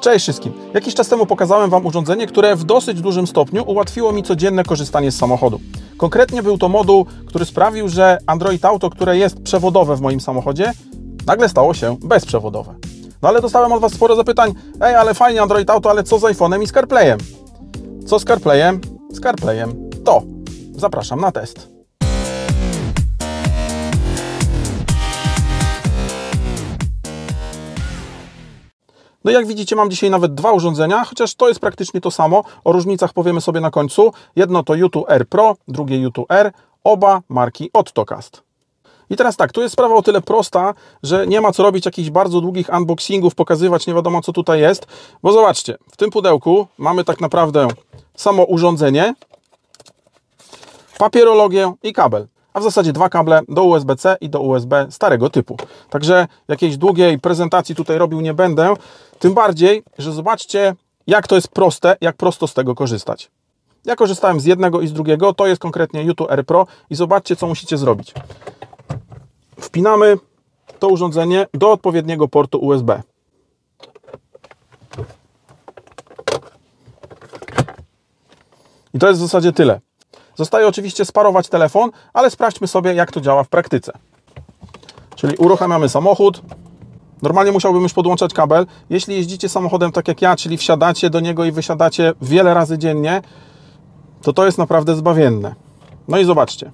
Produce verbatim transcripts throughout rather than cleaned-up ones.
Cześć wszystkim! Jakiś czas temu pokazałem Wam urządzenie, które w dosyć dużym stopniu ułatwiło mi codzienne korzystanie z samochodu. Konkretnie był to moduł, który sprawił, że Android Auto, które jest przewodowe w moim samochodzie, nagle stało się bezprzewodowe. No ale dostałem od Was sporo zapytań, ej, ale fajnie Android Auto, ale co z iPhone'em i z CarPlayem? Co z CarPlayem? Z CarPlayem to. Zapraszam na test. No jak widzicie, mam dzisiaj nawet dwa urządzenia, chociaż to jest praktycznie to samo. O różnicach powiemy sobie na końcu. Jedno to U dwa R Pro, drugie U dwa R, oba marki Ottocast. I teraz tak, tu jest sprawa o tyle prosta, że nie ma co robić jakichś bardzo długich unboxingów, pokazywać nie wiadomo co tutaj jest, bo zobaczcie, w tym pudełku mamy tak naprawdę samo urządzenie, papierologię i kabel. A w zasadzie dwa kable do U S B C i do U S B starego typu. Także jakiejś długiej prezentacji tutaj robił nie będę. Tym bardziej, że zobaczcie, jak to jest proste, jak prosto z tego korzystać. Ja korzystałem z jednego i z drugiego, to jest konkretnie U dwa R Pro i zobaczcie, co musicie zrobić. Wpinamy to urządzenie do odpowiedniego portu U S B. I to jest w zasadzie tyle. Zostaje oczywiście sparować telefon, ale sprawdźmy sobie, jak to działa w praktyce. Czyli uruchamiamy samochód. Normalnie musiałbym już podłączać kabel. Jeśli jeździcie samochodem tak jak ja, czyli wsiadacie do niego i wysiadacie wiele razy dziennie, to to jest naprawdę zbawienne. No i zobaczcie.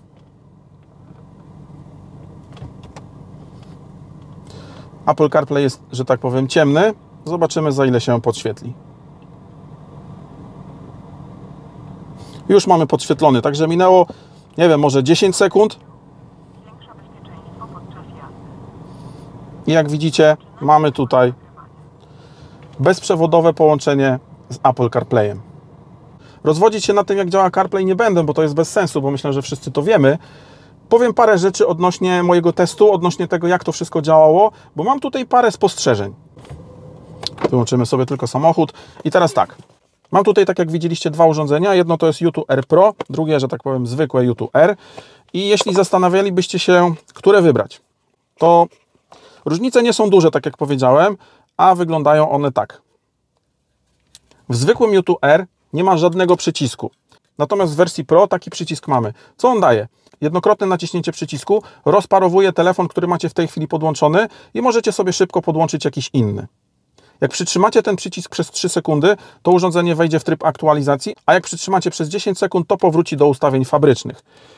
Apple CarPlay jest, że tak powiem, ciemny. Zobaczymy, za ile się podświetli. Już mamy podświetlony, także minęło, nie wiem, może dziesięć sekund. I jak widzicie, mamy tutaj bezprzewodowe połączenie z Apple CarPlayem. Rozwodzić się na tym, jak działa CarPlay, nie będę, bo to jest bez sensu, bo myślę, że wszyscy to wiemy. Powiem parę rzeczy odnośnie mojego testu, odnośnie tego, jak to wszystko działało, bo mam tutaj parę spostrzeżeń. Wyłączymy sobie tylko samochód. I teraz tak. Mam tutaj, tak jak widzieliście, dwa urządzenia. Jedno to jest U dwa R Pro, drugie, że tak powiem, zwykłe U dwa R. I jeśli zastanawialibyście się, które wybrać, to różnice nie są duże, tak jak powiedziałem, a wyglądają one tak. W zwykłym U dwa R nie ma żadnego przycisku. Natomiast w wersji Pro taki przycisk mamy. Co on daje? Jednokrotne naciśnięcie przycisku rozparowuje telefon, który macie w tej chwili podłączony i możecie sobie szybko podłączyć jakiś inny. Jak przytrzymacie ten przycisk przez trzy sekundy, to urządzenie wejdzie w tryb aktualizacji, a jak przytrzymacie przez dziesięć sekund, to powróci do ustawień fabrycznych.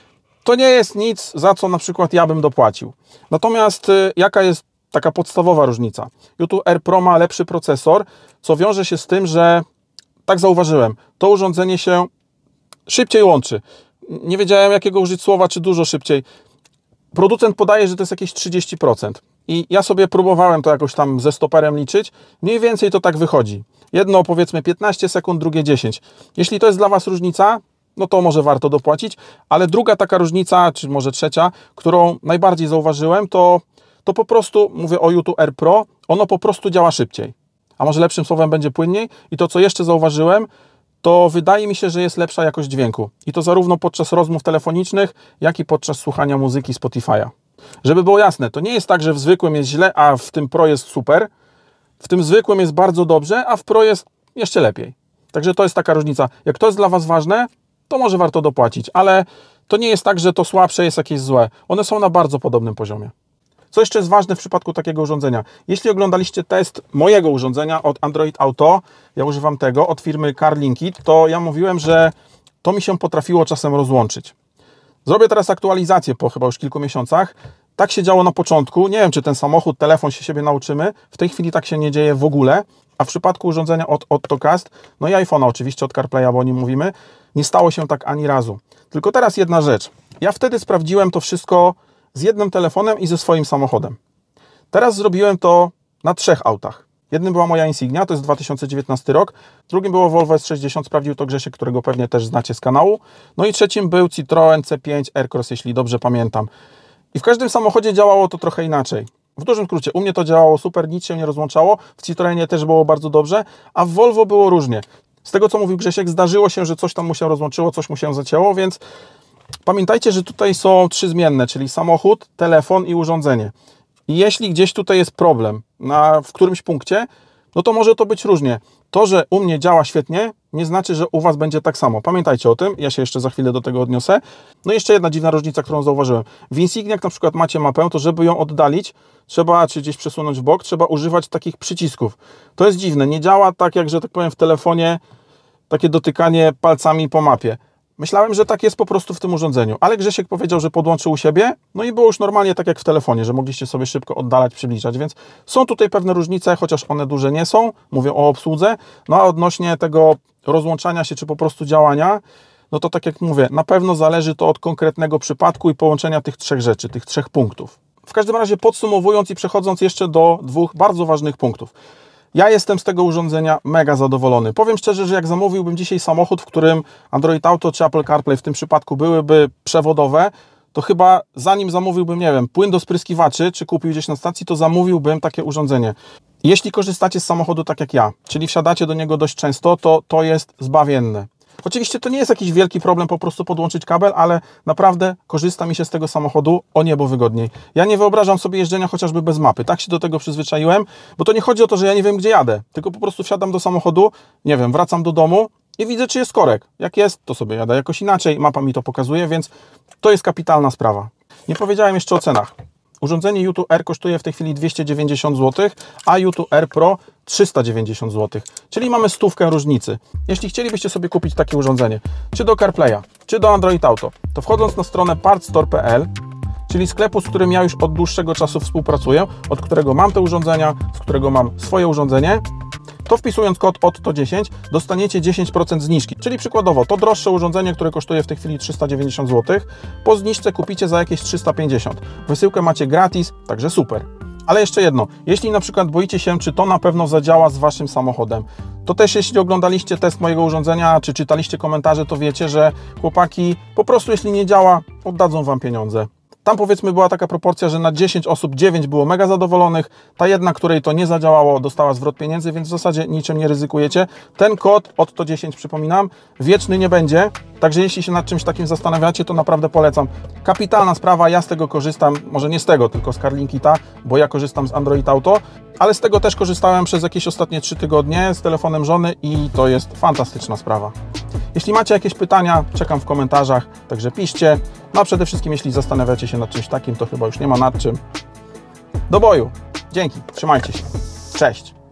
To nie jest nic, za co na przykład ja bym dopłacił. Natomiast y, jaka jest taka podstawowa różnica? U dwa R Pro ma lepszy procesor, co wiąże się z tym, że, tak zauważyłem, to urządzenie się szybciej łączy. Nie wiedziałem, jakiego użyć słowa, czy dużo szybciej. Producent podaje, że to jest jakieś trzydzieści procent. I ja sobie próbowałem to jakoś tam ze stoperem liczyć. Mniej więcej to tak wychodzi. Jedno powiedzmy piętnaście sekund, drugie dziesięć. Jeśli to jest dla Was różnica, no to może warto dopłacić. Ale druga taka różnica, czy może trzecia, którą najbardziej zauważyłem, to, to po prostu, mówię o U dwa R Pro, ono po prostu działa szybciej. A może lepszym słowem będzie płynniej. I to, co jeszcze zauważyłem, to wydaje mi się, że jest lepsza jakość dźwięku. I to zarówno podczas rozmów telefonicznych, jak i podczas słuchania muzyki Spotify'a. Żeby było jasne, to nie jest tak, że w zwykłym jest źle, a w tym Pro jest super. W tym zwykłym jest bardzo dobrze, a w Pro jest jeszcze lepiej. Także to jest taka różnica. Jak to jest dla Was ważne, to może warto dopłacić, ale to nie jest tak, że to słabsze jest jakieś złe. One są na bardzo podobnym poziomie. Co jeszcze jest ważne w przypadku takiego urządzenia? Jeśli oglądaliście test mojego urządzenia od Android Auto, ja używam tego, od firmy CarLinkit, to ja mówiłem, że to mi się potrafiło czasem rozłączyć. Zrobię teraz aktualizację po chyba już kilku miesiącach. Tak się działo na początku. Nie wiem, czy ten samochód, telefon się siebie nauczymy. W tej chwili tak się nie dzieje w ogóle. A w przypadku urządzenia od Ottocast, no i iPhone'a oczywiście, od CarPlaya, bo o nim mówimy, nie stało się tak ani razu. Tylko teraz jedna rzecz. Ja wtedy sprawdziłem to wszystko z jednym telefonem i ze swoim samochodem. Teraz zrobiłem to na trzech autach. Jednym była moja Insignia, to jest dwa tysiące dziewiętnasty rok. Drugim było Volvo S sześćdziesiąt, sprawdził to Grzesiek, którego pewnie też znacie z kanału. No i trzecim był Citroen C pięć Aircross, jeśli dobrze pamiętam. I w każdym samochodzie działało to trochę inaczej. W dużym skrócie, u mnie to działało super, nic się nie rozłączało. W Citroenie też było bardzo dobrze, a w Volvo było różnie. Z tego, co mówił Grzesiek, zdarzyło się, że coś tam mu się rozłączyło, coś mu się zacięło, więc pamiętajcie, że tutaj są trzy zmienne, czyli samochód, telefon i urządzenie. I jeśli gdzieś tutaj jest problem na, w którymś punkcie, no to może to być różnie. To, że u mnie działa świetnie, nie znaczy, że u Was będzie tak samo. Pamiętajcie o tym, ja się jeszcze za chwilę do tego odniosę. No i jeszcze jedna dziwna różnica, którą zauważyłem. W Insigni, jak na przykład macie mapę, to żeby ją oddalić, trzeba, czy gdzieś przesunąć w bok, trzeba używać takich przycisków. To jest dziwne, nie działa tak, jak, że tak powiem, w telefonie, takie dotykanie palcami po mapie. Myślałem, że tak jest po prostu w tym urządzeniu, ale Grzesiek powiedział, że podłączył u siebie, no i było już normalnie tak jak w telefonie, że mogliście sobie szybko oddalać, przybliżać, więc są tutaj pewne różnice, chociaż one duże nie są, mówię o obsłudze, no a odnośnie tego rozłączania się, czy po prostu działania, no to tak jak mówię, na pewno zależy to od konkretnego przypadku i połączenia tych trzech rzeczy, tych trzech punktów. W każdym razie podsumowując i przechodząc jeszcze do dwóch bardzo ważnych punktów. Ja jestem z tego urządzenia mega zadowolony. Powiem szczerze, że jak zamówiłbym dzisiaj samochód, w którym Android Auto czy Apple CarPlay w tym przypadku byłyby przewodowe, to chyba zanim zamówiłbym, nie wiem, płyn do spryskiwaczy, czy kupił gdzieś na stacji, to zamówiłbym takie urządzenie. Jeśli korzystacie z samochodu tak jak ja, czyli wsiadacie do niego dość często, to to jest zbawienne. Oczywiście to nie jest jakiś wielki problem po prostu podłączyć kabel, ale naprawdę korzysta mi się z tego samochodu o niebo wygodniej. Ja nie wyobrażam sobie jeżdżenia chociażby bez mapy. Tak się do tego przyzwyczaiłem, bo to nie chodzi o to, że ja nie wiem, gdzie jadę, tylko po prostu wsiadam do samochodu, nie wiem, wracam do domu i widzę, czy jest korek. Jak jest, to sobie jadę jakoś inaczej, mapa mi to pokazuje, więc to jest kapitalna sprawa. Nie powiedziałem jeszcze o cenach. Urządzenie YouTube R kosztuje w tej chwili dwieście dziewięćdziesiąt złotych, a YouTube R Pro trzysta dziewięćdziesiąt złotych, czyli mamy stówkę różnicy. Jeśli chcielibyście sobie kupić takie urządzenie, czy do CarPlaya, czy do Android Auto, to wchodząc na stronę partstore kropka p l, czyli sklepu, z którym ja już od dłuższego czasu współpracuję, od którego mam te urządzenia, z którego mam swoje urządzenie, to wpisując kod O T T O dziesięć dostaniecie dziesięć procent zniżki. Czyli przykładowo to droższe urządzenie, które kosztuje w tej chwili trzysta dziewięćdziesiąt złotych, po zniżce kupicie za jakieś trzysta pięćdziesiąt. Wysyłkę macie gratis, także super. Ale jeszcze jedno, jeśli na przykład boicie się, czy to na pewno zadziała z Waszym samochodem, to też jeśli oglądaliście test mojego urządzenia, czy czytaliście komentarze, to wiecie, że chłopaki po prostu jeśli nie działa, oddadzą Wam pieniądze. Tam powiedzmy była taka proporcja, że na dziesięć osób dziewięć było mega zadowolonych, ta jedna, której to nie zadziałało, dostała zwrot pieniędzy, więc w zasadzie niczym nie ryzykujecie. Ten kod O T T O dziesięć, przypominam, wieczny nie będzie, także jeśli się nad czymś takim zastanawiacie, to naprawdę polecam. Kapitalna sprawa, ja z tego korzystam, może nie z tego, tylko z CarLinkita, bo ja korzystam z Android Auto, ale z tego też korzystałem przez jakieś ostatnie trzy tygodnie z telefonem żony i to jest fantastyczna sprawa. Jeśli macie jakieś pytania, czekam w komentarzach, także piszcie. No a przede wszystkim, jeśli zastanawiacie się nad czymś takim, to chyba już nie ma nad czym. Do boju. Dzięki. Trzymajcie się. Cześć.